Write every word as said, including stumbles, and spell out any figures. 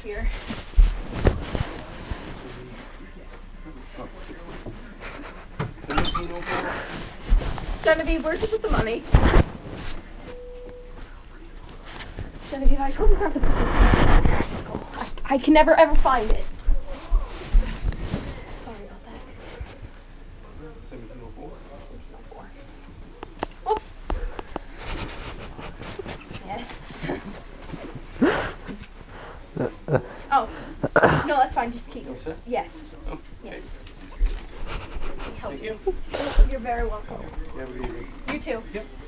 here. Genevieve, where'd you put the money? Genevieve, I told you not to put the money. I, I can never ever find it. Sorry about that. seventeen oh four. Oops. Yes. Oh. No, that's fine. Just keep. Yes. Oh, yes. Thank you. You're very welcome. You have a good evening. You too. Yep.